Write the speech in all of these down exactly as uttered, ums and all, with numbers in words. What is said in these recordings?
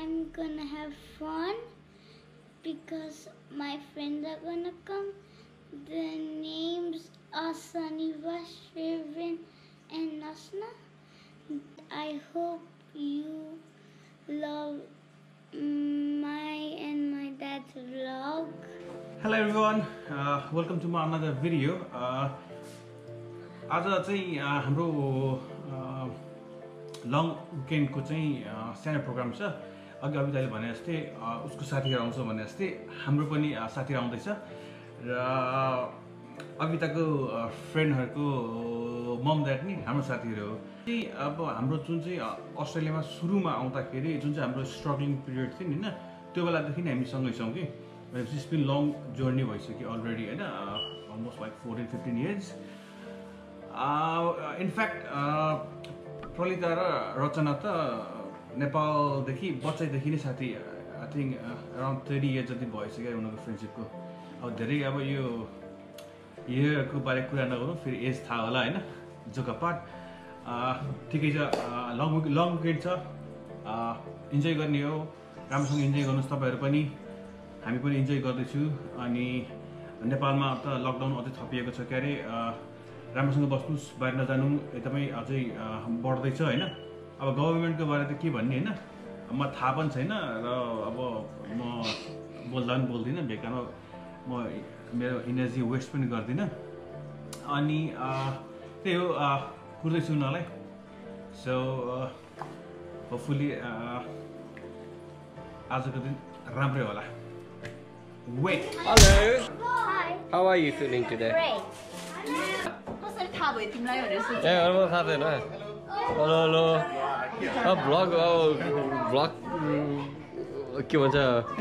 I'm gonna have fun because my friends are gonna come. The names are Saniva, Shrivin, and Nasna. I hope you love my and my dad's vlog. Hello everyone, uh, welcome to my another video. Uh, आज चाहिँ हाम्रो long विकेन्डको चाहिँ सानो programme छ। अघि अविताले भने जस्तै उसको साथीहरु आउँछ भने जस्तै हाम्रो पनि साथीहरु आउँदैछ र अविताको फ्रेन्डहरुको मम ड्याड नि हाम्रो साथीहरु हो। अब हाम्रो जुन चाहिँ अस्ट्रेलियामा सुरुमा आउँदाखेरि जुन चाहिँ हाम्रो स्ट्रगलिङ पिरियड थियो नि हैन, त्यो बेलादेखि नै हामी सँगै छौं कि। इट्स बिन लङ जर्नी भइसक्यो अलरेडी हैन, almost like fourteen fifteen years. In fact Pralita र रचना त नेपालदेखि बच्चैदेखि नै साथी, I think around thirty years जति भइसक्यो उनीहरूको फ्रेन्डसिपको। अब धेरै अब यो इयरको बारे कुरा नगरौँ, फेरि एज थाहा होला होइन, जोका पार्ट। ठिकै छ, लङ लङ विकेन्ड छ, इन्जोय गर्ने हो, राम्रोसँग इन्जोय गर्नुहोस् तपाईँहरू पनि, हामी पनि इन्जोय गर्दैछु। अनि नेपालमा त लकडाउन अझै थपिएको छ के अरे, राम्रोसँग बस्नुहोस्, बाहिर नजानु, एकदमै अझै बढ्दैछ होइन। अब गभर्मेन्टको बारे त के भन्ने होइन, म थाहा पनि छैन र अब म बोल्दा पनि बोल्दिनँ, बेकारमा म मेरो इनर्जी वेस्ट पनि गर्दिनँ। अनि त्यही हो, कुर्दैछु उनीहरूलाई। सो होपफुली आजको दिन राम्रै होला। Wait. Hello. Hi. How are you feeling today? Great. ए अरूमा थाहा छैन। Hello hello. अब भ्लग भ्लग के भन्छ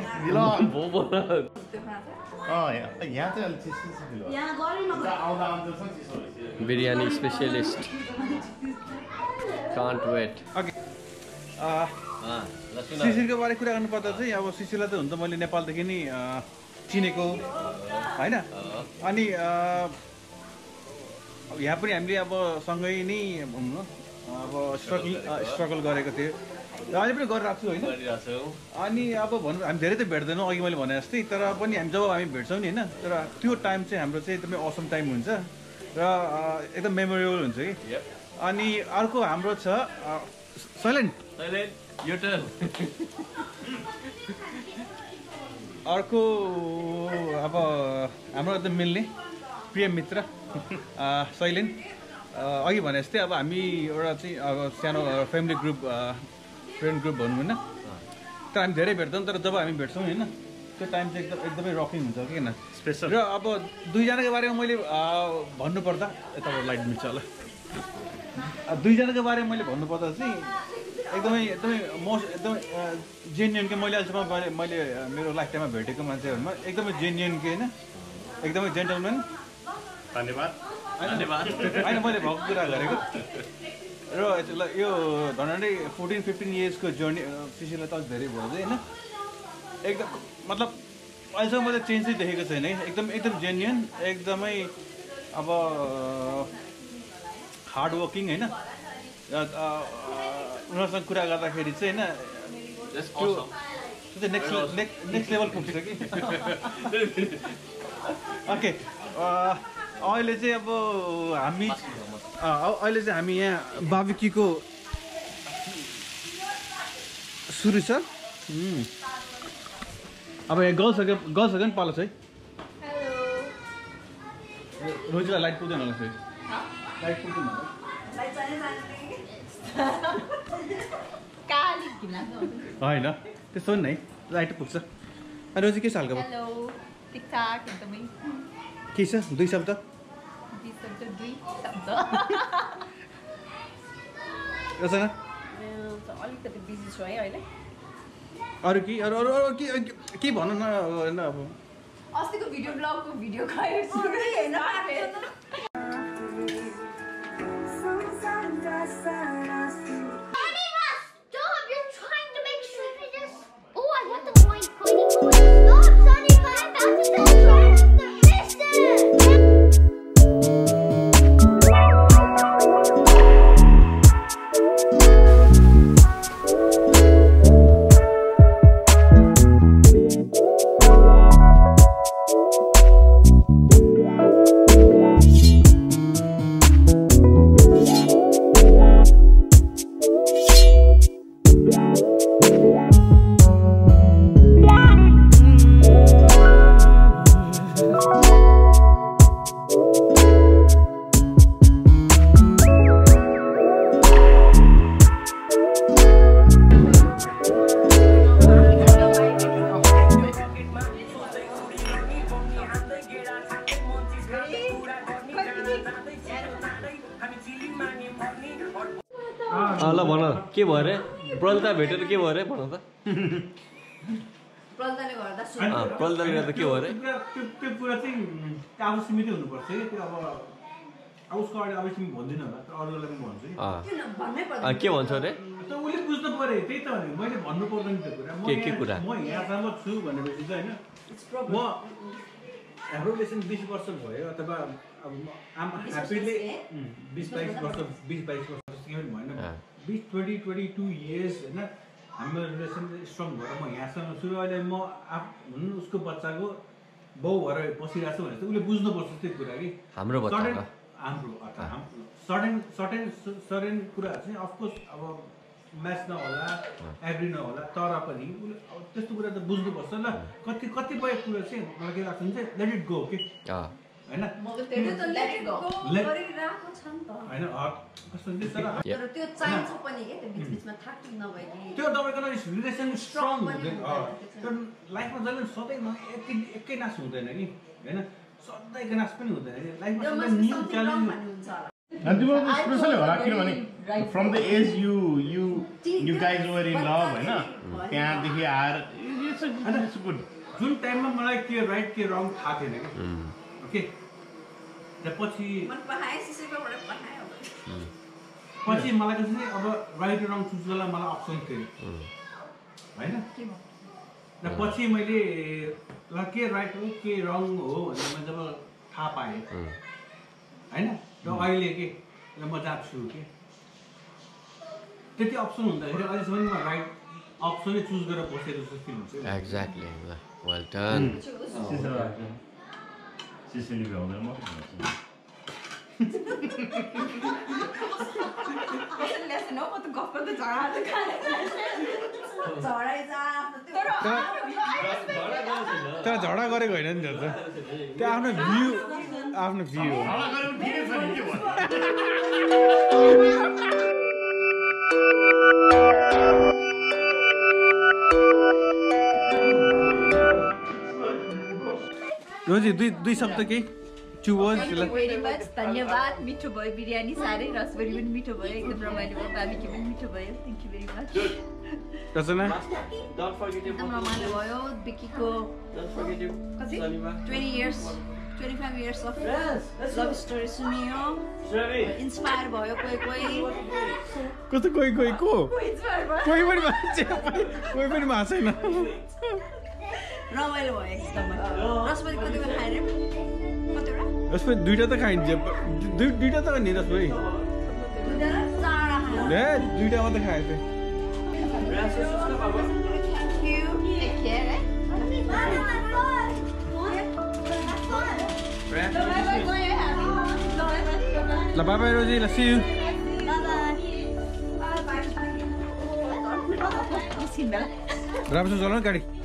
biryani specialist. Can't wait. Okay, सिसिलको बारे कुरा गर्नुपर्दा चाहिँ अब सिसिललाई त हुन त मैले नेपालदेखि नै चिनेको होइन। अनि यहाँ पनि हामीले अब सँगै नै भनौँ न, अब स्ट्रगल स्ट्रगल गरेको थियो र अहिले पनि गरिरहेको छु होइन। अनि अब भनौँ हामी धेरै त भेट्दैनौँ अघि मैले भने जस्तै, तर पनि हामी जब हामी भेट्छौँ नि होइन, तर त्यो टाइम चाहिँ हाम्रो चाहिँ एकदमै असम टाइम हुन्छ र एकदम मेमोरेबल हुन्छ कि। अनि अर्को हाम्रो छ साइलेन्ट यो अर्को अब हाम्रो एकदम मिल्ने प्रिय मित्र शैलेन। अघि भने जस्तै अब हामी एउटा चाहिँ अब सानो फ्यामिली ग्रुप, फ्रेन्ड ग्रुप भनौँ होइन, तर हामी धेरै भेट्दैनौँ, तर जब हामी भेट्छौँ होइन त्यो टाइम चाहिँ एकदम एकदमै रकिङ हुन्छ कि किन स्पेसल। र अब दुईजनाको बारेमा मैले भन्नुपर्दा, यताबाट लाइट मिल्छ होला, दुईजनाको बारेमा मैले भन्नुपर्दा चाहिँ एकदमै एकदमै मोस्ट एकदमै जेन्युन के मैले अहिलेसम्म मैले मैले मेरो लाइफ टाइममा भेटेको मान्छेहरूमा एकदमै जेन्युन के होइन, एकदमै जेन्टलम्यान। धन्यवाद धन्यवाद। होइन मैले भएको कुरा गरेको र यो झन्डै फोर्टिन फिफ्टिन इयर्सको जर्नी सिसीलाई त धेरै भयो होइन। एकदम मतलब अहिलेसम्म मैले चेन्ज चाहिँ देखेको छैन है, एकदम एकदम जेन्युन, एकदमै अब हार्ड वर्किङ होइन। उनीहरूसँग कुरा गर्दाखेरि चाहिँ होइन त्यो त्यो नेक्स्ट नेक्स्ट लेभल पुग्छ कि। ओके, अहिले चाहिँ अब हामी अहिले चाहिँ हामी यहाँ बार्बिक्यूको सुरु छ। अब यहाँ गर्ल्सहरूको गर्ल्सहरूको पनि पालो छ है। रोजीलाई लाइट पुग्दैन होला फेरि, लाइट पुग्दैन होला होइन, त्यस्तो नि है, लाइट पुग्छ। अनि रोजी के सालको भयो? के छ दुई शब्द? रचना अरू के अरू अरू अरू के के भन न होइन। अब अस्तिको भिडियो ब्लगको भिडियो खैर्छु हैन। के भयो रे प्रलिता भेटेर के भयो रे भन त प्रलिताले गर्दा अँ प्रलिताले गर्दा के भयो रे त्यो त्यो कुरा चाहिँ आफू सीमित हुनुपर्छ कि त्यो अब अब उसको अगाडि अब तिमी भन्दिनँ होला तर अरूलाई पनि भन्छु कि अँ के भन्छ रे त उसले बुझ्नु पर्यो त्यही त भनेको मैले भन्नु पर्दैन त्यो कुरा के के कुरा म यहाँसम्म छु भनेपछि चाहिँ होइन म हाम्रो रिलेसन बिस वर्ष भयो अथवा अब आम ह्याप्पीले बिस बाइस वर्ष बिस बाइस वर्ष के पनि भएन बिस ट्वेन्टी ट्वेन्टी टू इयर्स होइन हाम्रो रिलेसन स्ट्रङ भएर म यहाँसम्म छु अहिले म आफ हुनु उसको बच्चाको बाउ भएर बसिरहेको छु भने चाहिँ उसले बुझ्नुपर्छ त्यो कुरा कि हाम्रो बच्चा हाम्रो अथवा हाम्रो सर्टेन सर्टेन सर्टेन कुराहरू चाहिँ अफकोर्स अब म्याच नहोला एभ्री नहोला तर पनि उसले अब त्यस्तो कुरा त बुझ्नुपर्छ ल कति कतिपय कुरा चाहिँ मलाई के लाग्छ भने चाहिँ लेट इट गो के होइन त्यो तपाईँको रिलेसन स्ट्रङ हुँदैन त्यो लाइफमा जहिले सधैँ एकै एकै नाश हुँदैन कि होइन सधैँको नाश पनि हुँदैन कि लाइफमा सधैँ न्यू च्यालेन्ज And त्यो स्पेशली होला किनभने from the age you you you guys were in love होइन त्यहाँदेखि आएर इट्स गुड जुन टाइममा मलाई के राइट के रङ थाहा थिएन कि ओके पछि पछि मलाई चाहिँ अब राइट र रङ चुज गर्दा मलाई अप्सन थियो होइन र पछि मैले ल के राइट हो के रङ हो भनेर मैले जब थाहा पाएँ होइन र अहिले के म जहाँ छु कि त्यति अप्सन हुँदाखेरि अहिलेसम्म म राइट अप्सनै चुज गरेर बसेको जस्तो फिल हुन्छ एक्ज्याक्टली वेल डन सिसिली भ्याउँदैन म तर झगडा गरेको होइन नि त्यो त्यो आफ्नो भ्यू आफ्नो भ्यू हो रोजी दुई दुई शब्द केही टु वर्ड्स भेरी मच धन्यवाद मिठो भयो बिरयानी साह्रै रसभरी पनि मिठो भयो एकदम रमाइलो भयो बाबीके पनि मिठो भयो thank you very much Rachana एकदम रमाइलो भयो बिकीको twenty years twenty five years of love story सुनियो इन्सपायर भयो कोही कोही कस्तो कोही कोही को कोही पनि मान्छे कोही पनि भएको छैन रमाइलो भयो एकदम रसभरी कतिवटा खाएर कतिवटा रसभरी दुईवटा त खाइन्छ दुईवटा त नि रसभरी ए दुईवटा मात्रै खाएको थिएँ ल बाई बाई रोजी ल सी यू राम्रो चलाउनु गाडी